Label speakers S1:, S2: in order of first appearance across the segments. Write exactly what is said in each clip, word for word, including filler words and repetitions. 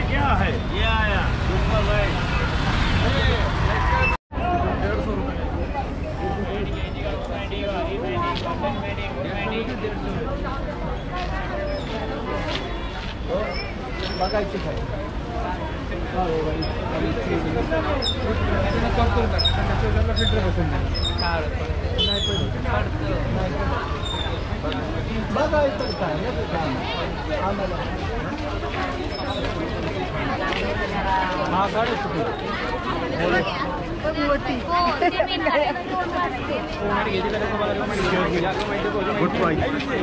S1: क्या है? ये आया ऊपर भाई डेढ़ सौ रुपये बघायची काय फिल्टर बसून बघायचं काय आम्हाला हा गाडी गुड पॉइंट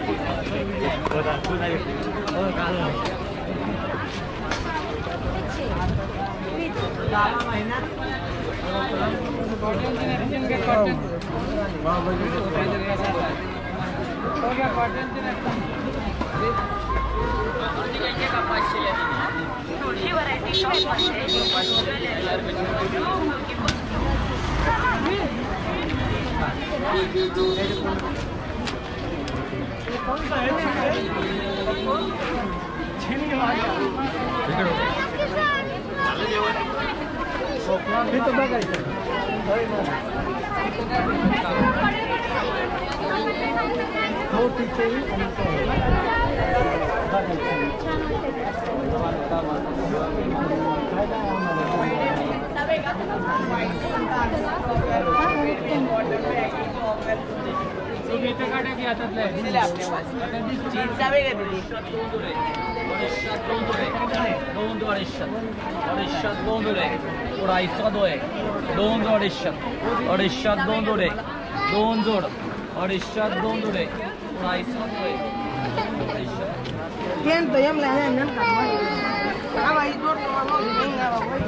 S2: थोडी व्हरायटी शॉपमध्ये
S3: अडीचशे दो आहे दोन जोड अडीचशे अडीचशे दोन जोड आहे दोन जोड अडीचशे दोन जोड आहे अडीचशे दो आहे
S4: ¿Quién te llama la gente? Ah, va a ir por favor, venga, voy.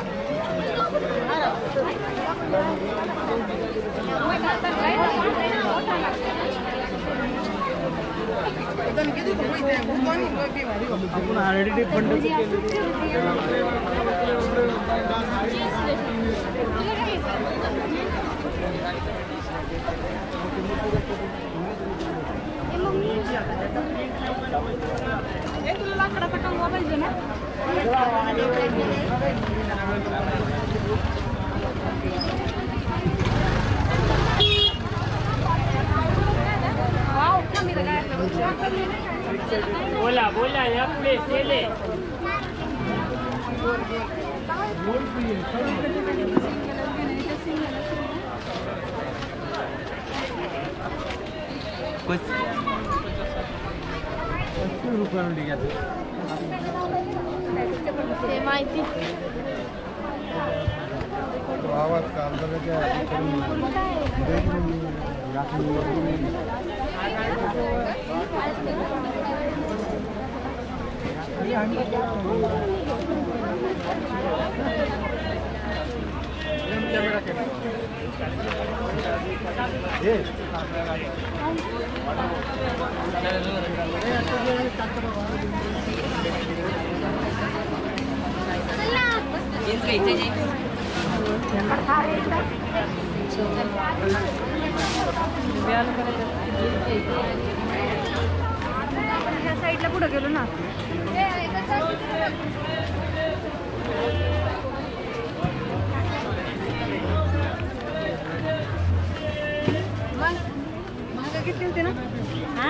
S1: आपण ऑलरेडी फंड
S2: तुला लाकडा पटंग पाहिजे ना
S5: बोला बोला या प्ले चले
S1: कुछ अस्सी रुपये में लिया
S2: ते माहिती
S1: आवाज का अंदर क्या
S2: ह्या साईडला पुढे गेलो ना महाग किती होते ना हा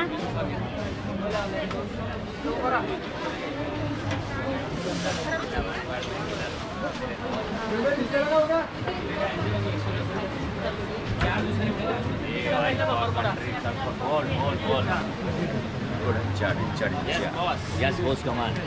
S3: Yes, boss, come on.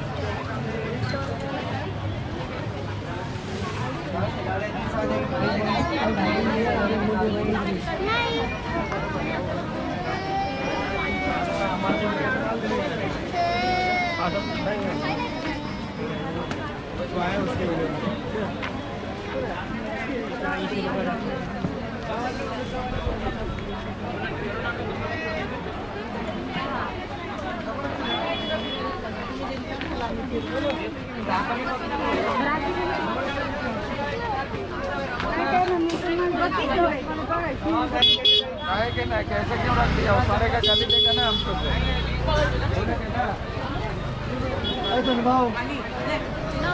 S3: कैसे क्यों रख दिया सारे का गाली देगा ना हमको
S4: भाव
S2: ना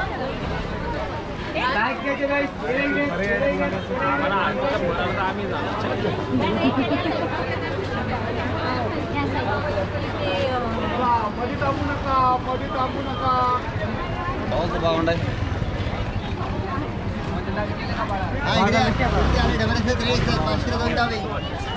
S6: हा इकडे डबल पाचशे दोन